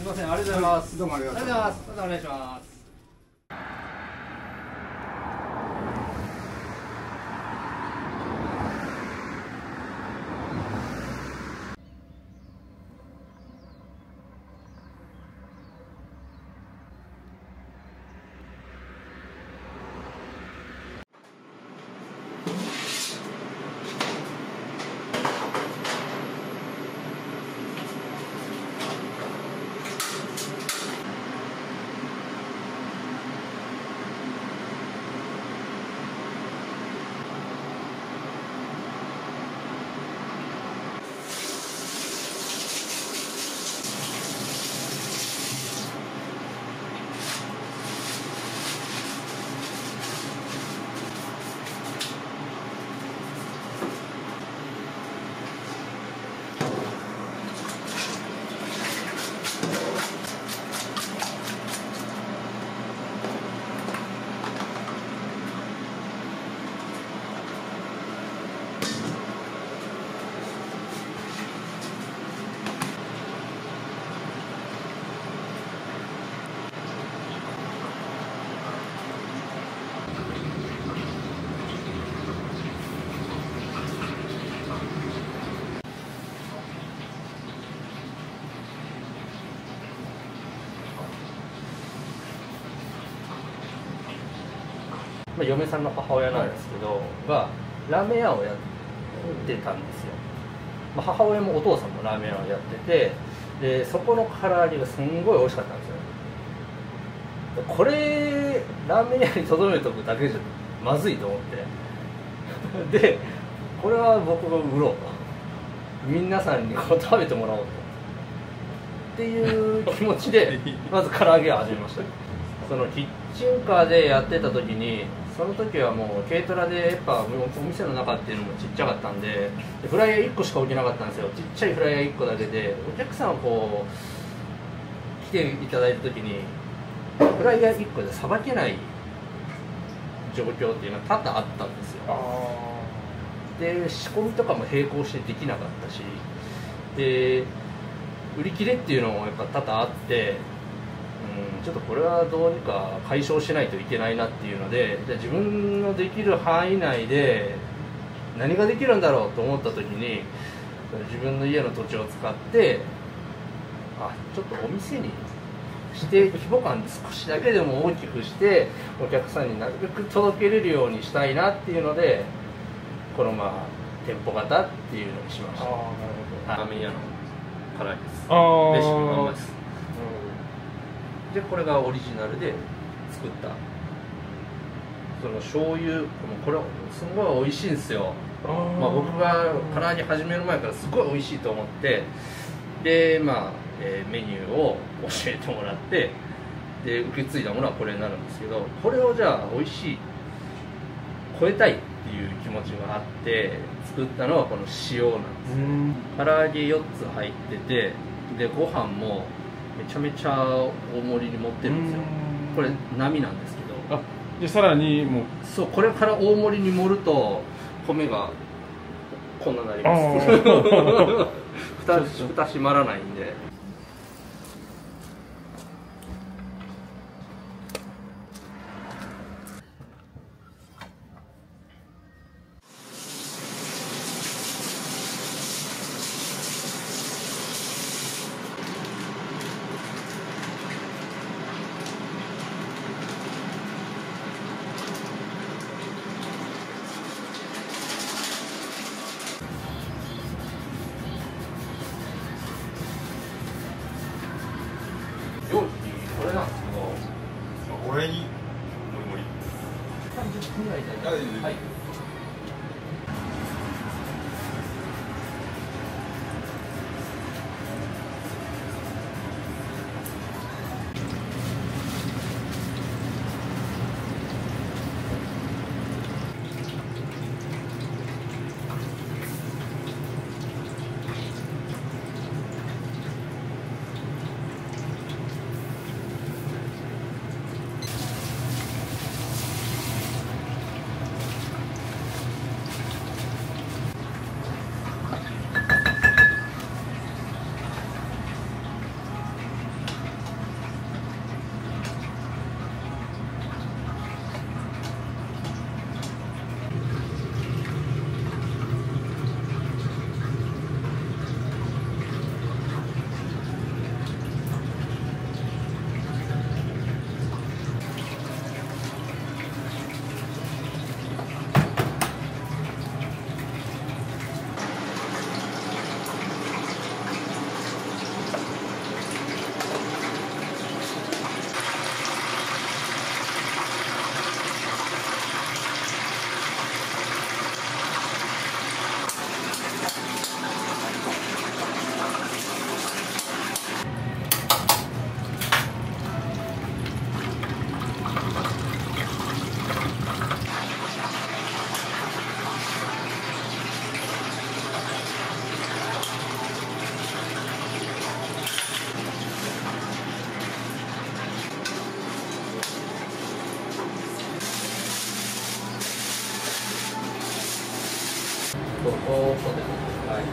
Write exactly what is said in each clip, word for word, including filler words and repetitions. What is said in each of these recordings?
みません、ありがとうございます。 どうもありがとうございます。 またお願いします。 まあ、嫁さんの母親なんですけど、がラーメン屋をやってたんですよ。まあ、母親もお父さんもラーメン屋をやってて、でそこの唐揚げがすんごい美味しかったんですよ。これラーメン屋にとどめとくだけじゃまずいと思ってでこれは僕が売ろうと、皆さんにこう食べてもらおうとっていう気持ちでまず唐揚げを始めました。そのキッチンカーでやってた時に、その時はもう軽トラでやっぱお店の中っていうのもちっちゃかったんで、フライヤーいっこしか置けなかったんですよ。ちっちゃいフライヤーいっこだけで、お客さんをこう来ていただいた時にフライヤーいっこでさばけない状況っていうのは多々あったんですよ。で仕込みとかも並行してできなかったし、で売り切れっていうのもやっぱ多々あって、うん、ちょっとこれはどうにか解消しないといけないなっていうので、じゃあ自分のできる範囲内で何ができるんだろうと思った時に、自分の家の土地を使って、あ、ちょっとお店にして規模感少しだけでも大きくしてお客さんになるべく届けれるようにしたいなっていうので、このまあ店舗型っていうのにしました。あ、なるほど。ラーメン屋の唐揚げです。レシピのまんまです。でこれがオリジナルで作ったその醤油、これすごい美味しいんですよ。まあ、僕が唐揚げ始める前からすごい美味しいと思って、でまあ、えー、メニューを教えてもらって、で受け継いだものはこれになるんですけど、これをじゃあ美味しい超えたいっていう気持ちがあって作ったのはこの塩なんです。唐揚げよっつ入ってて、でご飯もめちゃめちゃ大盛りに盛ってるんですよ。これ並なんですけど、あ、 でさらにもうそう、これから大盛りに盛ると米がこんなになります蓋蓋閉まらないんで。 そう、ポテト。はい。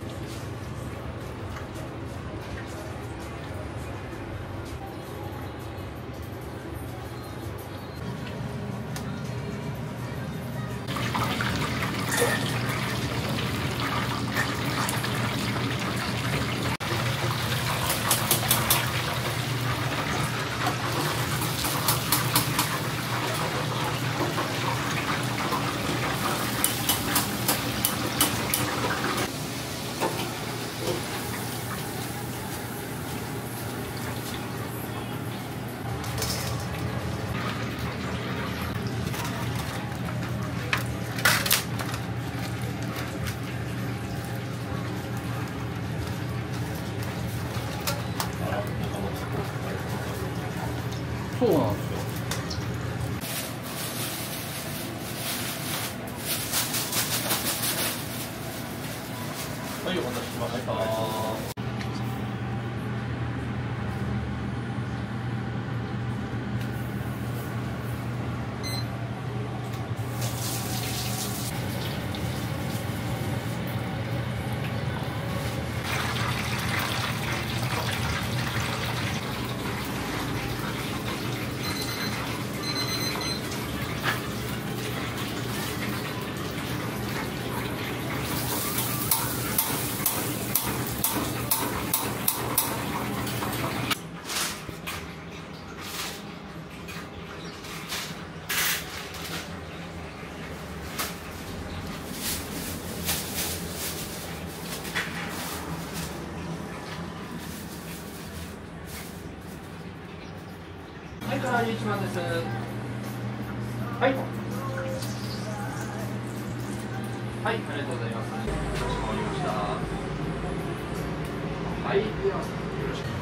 そうなんですよ。はい、お待たせしました。はい、からいちばんです。はい。はい、ありがとうございます。かしこまりました。はい、ではよろしく。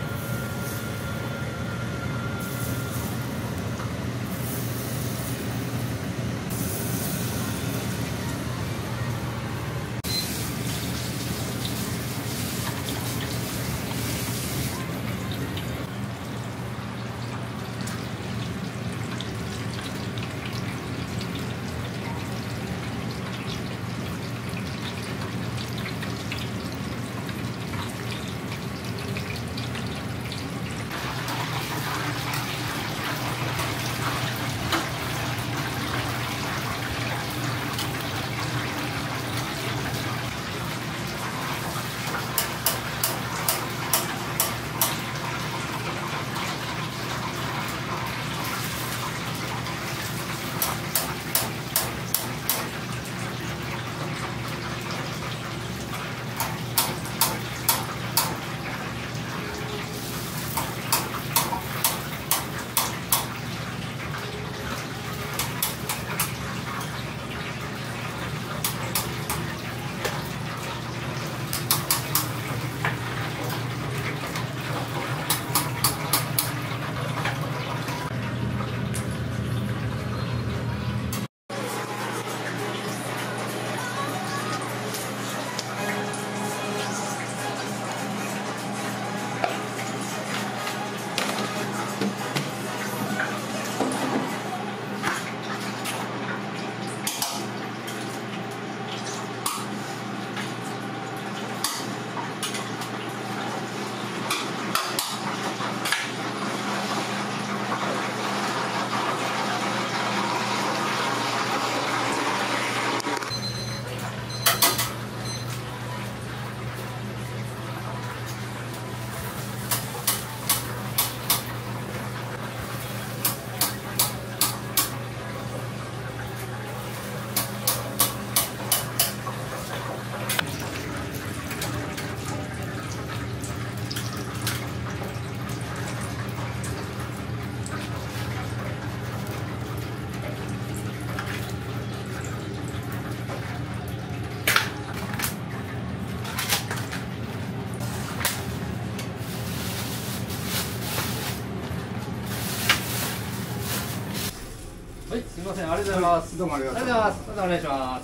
はい、すみません、ありがとうございます。 どうもありがとうございます。またお願いします。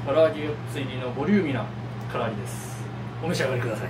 唐揚げよっつ入りのボリューミーな唐揚げです。お召し上がりください。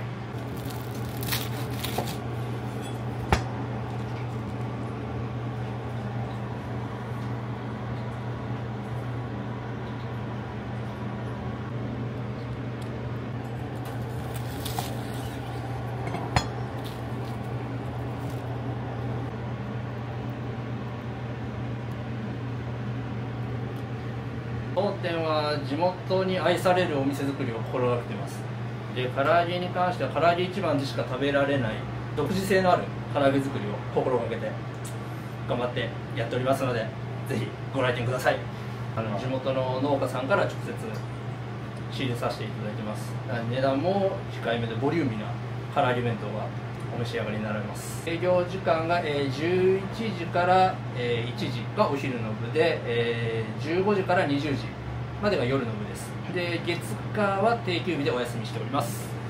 当店は地元に愛されるお店作りを心がけています。で、唐揚げに関しては唐揚げ一番でしか食べられない独自性のある唐揚げ作りを心がけて頑張ってやっておりますので、ぜひご来店ください。あの地元の農家さんから直接仕入れさせていただいてます。値段も控えめでボリューミーな唐揚げ弁当がお召し上がりになられます。営業時間がじゅういちじからいちじがお昼の部で、じゅうごじからにじゅうじまでが夜の部です。で、月火は定休日でお休みしております。